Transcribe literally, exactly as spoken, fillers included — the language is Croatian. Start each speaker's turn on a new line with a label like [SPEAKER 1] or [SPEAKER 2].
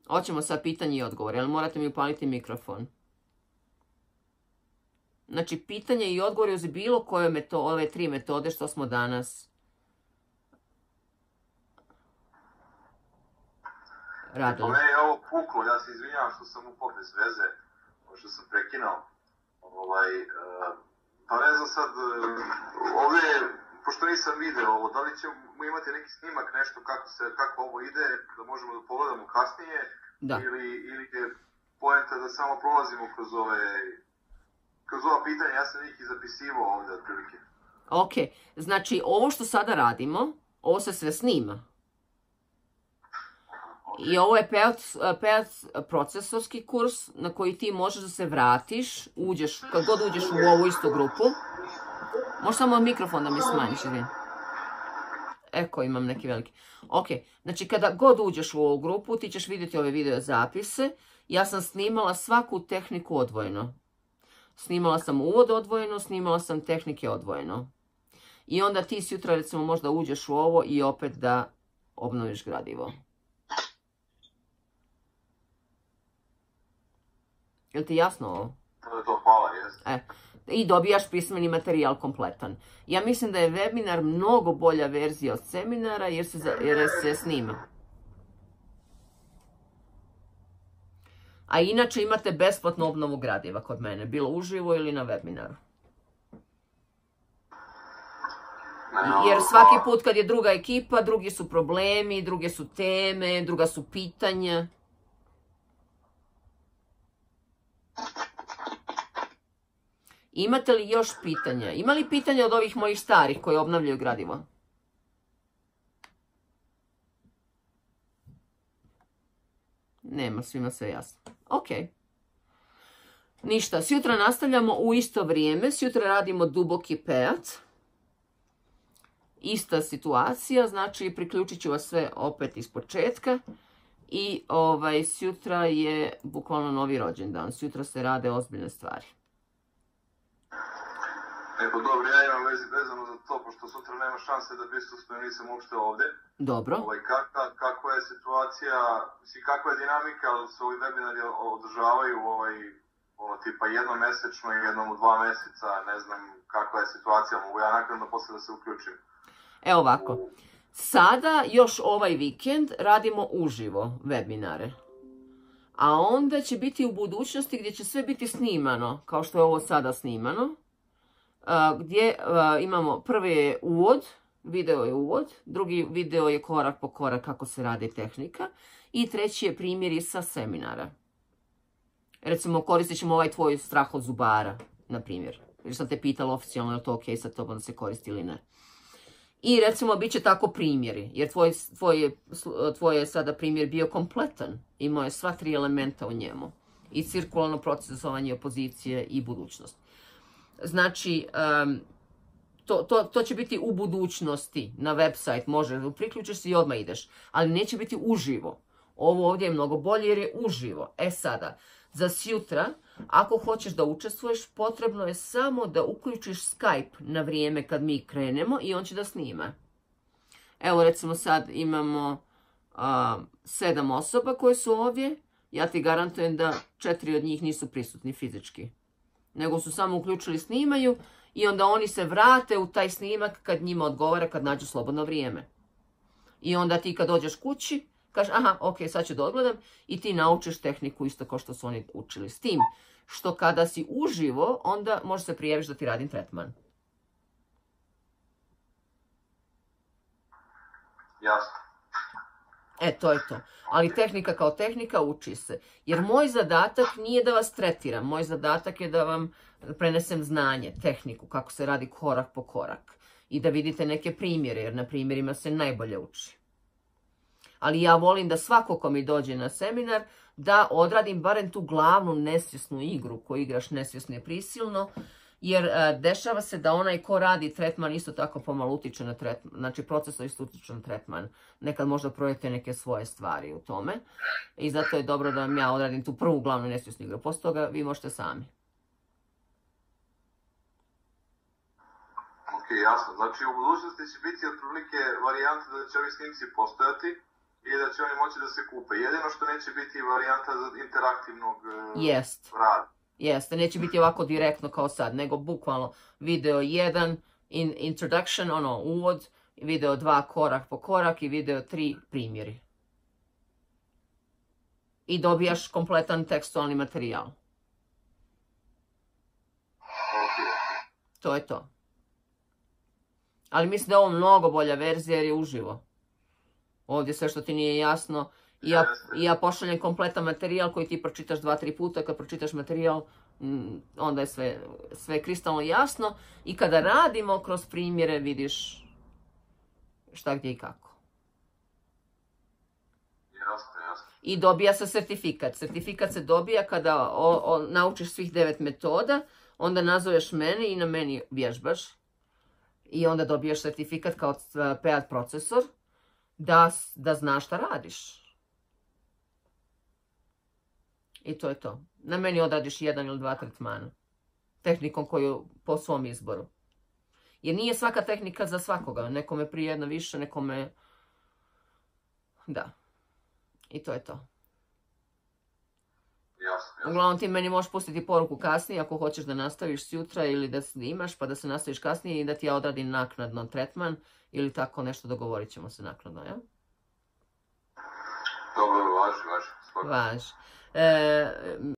[SPEAKER 1] Hoćemo sad pitanje i odgovor, ali morate mi upaliti mikrofon. Znači, pitanje i odgovor uz bilo koje metode, ove tri metode što smo danas radili.
[SPEAKER 2] Po meni je ovo puklo, ja se izvinjavam što sam upao bez veze, što sam prekinao. Ovaj, pa ne znam sad, ovdje, pošto nisam video ovo, da li ćemo imati neki snimak, nešto kako, se, kako ovo ide, da možemo da pogledamo kasnije,
[SPEAKER 1] da.
[SPEAKER 2] Ili, ili je poenta da samo prolazimo kroz ove, kroz ova pitanja, ja sam ih i zapisivao ovdje otprilike.
[SPEAKER 1] Ok, znači ovo što sada radimo, ovo se sve snima. I ovo je pet procesorski kurs na koji ti možeš da se vratiš, uđeš, kad god uđeš u ovu istu grupu. Možeš samo mikrofon da mi smanjiš, izvini. Eko, imam neki veliki. Ok, znači kada god uđeš u ovu grupu, ti ćeš vidjeti ove video zapise. Ja sam snimala svaku tehniku odvojeno. Snimala sam uvod odvojeno, snimala sam tehnike odvojeno. I onda ti sutra recimo možda uđeš u ovo i opet da obnoviš gradivo. Je li ti jasno ovo?
[SPEAKER 2] To je to, hvala, jes.
[SPEAKER 1] E, i dobijaš pismeni materijal kompletan. Ja mislim da je webinar mnogo bolja verzija od seminara jer se, jer se snima. A inače imate besplatnu obnovu gradiva kod mene, bilo uživo ili na webinaru. Jer svaki put kad je druga ekipa, drugi su problemi, druge su teme, druga su pitanja. Imate li još pitanja? Ima li pitanja od ovih mojih starih koji obnavljaju gradivo? Nema, svima sve jasno. Ok. Ništa, sutra nastavljamo u isto vrijeme. Sutra radimo duboki pet. Ista situacija, znači priključit ću vas sve opet iz početka. I ovaj, sutra je bukvalno novi rođendan. Sutra se rade ozbiljne stvari.
[SPEAKER 2] Evo, dobro, ja imam vezi vezano za to, pošto sutra nema šanse da prisustvujem, nisam uopšte ovdje.
[SPEAKER 1] Dobro.
[SPEAKER 2] Ovaj, kaka, kakva je situacija, mislim, kakva je dinamika, ali se ovi webinari održavaju ovaj, ono, tipa jednom mesečno i jednom u dva mjeseca, ne znam kakva je situacija, mogu ja nakon da posle da se uključim.
[SPEAKER 1] Evo ovako, sada još ovaj vikend radimo uživo webinare. A onda će biti u budućnosti gdje će sve biti snimano, kao što je ovo sada snimano. Gdje imamo prvi je uvod, video je uvod, drugi video je korak po korak kako se radi tehnika i treći je primjeri sa seminara. Recimo koristit ćemo ovaj tvoj strah od zubara, na primjer. Jer sam te pitala oficijalno je li to ok sa tobom da se koristi ili ne. I recimo bit će tako primjeri, jer tvoj, tvoj, tvoj je sada primjer bio kompletan. Imao je sva tri elementa u njemu. I cirkularno procesovanje opozicije i budućnost. Znači, um, to, to, to će biti u budućnosti na website, može, priključiš se i odmah ideš, ali neće biti uživo. Ovo ovdje je mnogo bolje jer je uživo. E sada, za sutra, ako hoćeš da učestvuješ, potrebno je samo da uključiš Skype na vrijeme kad mi krenemo i on će da snima. Evo recimo sad imamo uh, sedam osoba koje su ovdje, ja ti garantujem da četiri od njih nisu prisutni fizički. Nego su samo uključili snimaju i onda oni se vrate u taj snimak kad njima odgovara, kad nađu slobodno vrijeme. I onda ti kad dođeš kući, kažeš aha, ok, sad ću da odgledam i ti naučiš tehniku isto kao što su oni učili. S tim što kada si uživo, onda možeš se prijaviš da ti radim tretman.
[SPEAKER 2] Jasno.
[SPEAKER 1] E, to je to. Ali tehnika kao tehnika uči se. Jer moj zadatak nije da vas tretiram. Moj zadatak je da vam prenesem znanje, tehniku, kako se radi korak po korak. I da vidite neke primjere, jer na primjerima se najbolje uči. Ali ja volim da svako ko mi dođe na seminar, da odradim barem tu glavnu nesvjesnu igru koju igraš nesvjesno i prisilno. Jer uh, dešava se da onaj ko radi tretman isto tako pomalo utiče na tretman, znači procesno isto utiče na tretman. Nekad možda projekte neke svoje stvari u tome. I zato je dobro da vam ja odradim tu prvu glavnu nesvjesnu igru. Poslije toga vi možete sami.
[SPEAKER 2] Ok, jasno. Znači u budućnosti će biti otprilike varijante da će ovi snimci postojati i da će oni moći da se kupe. Jedino što neće biti varijanta za interaktivnog
[SPEAKER 1] Jest.
[SPEAKER 2] rada.
[SPEAKER 1] Jeste, neće biti ovako direktno kao sad, nego bukvalno video jedan, in, introduction, ono, uvod, video dva korak po korak i video tri primjeri. I dobijaš kompletan tekstualni materijal.
[SPEAKER 2] Okay.
[SPEAKER 1] To je to. Ali mislim da je ovo mnogo bolja verzija jer je uživo. Ovdje sve što ti nije jasno. I ja, i ja pošaljem kompletan materijal koji ti pročitaš dva, tri puta. Kad pročitaš materijal, onda je sve, sve kristalno jasno. I kada radimo kroz primjere vidiš šta, gdje i kako.
[SPEAKER 2] Jasno, jasno.
[SPEAKER 1] I dobija se certifikat. Certifikat se dobija kada o, o, naučiš svih devet metoda, onda nazoveš mene i na meni vježbaš. I onda dobijaš certifikat kao P A D procesor da, da znaš šta radiš. I to je to. Na meni odradiš jedan ili dva tretmana. Tehnikom koju po svom izboru. Jer nije svaka tehnika za svakoga. Nekome prije jedna više, nekome... Da. I to je to.
[SPEAKER 2] Jasno, jasno.
[SPEAKER 1] Uglavnom ti meni možeš pustiti poruku kasnije ako hoćeš da nastaviš sutra ili da snimaš pa da se nastaviš kasnije i da ti ja odradim naknadno tretman ili tako nešto, dogovorit ćemo se naknadno, ja?
[SPEAKER 2] Dobro, važi, važi.
[SPEAKER 1] Važi. E,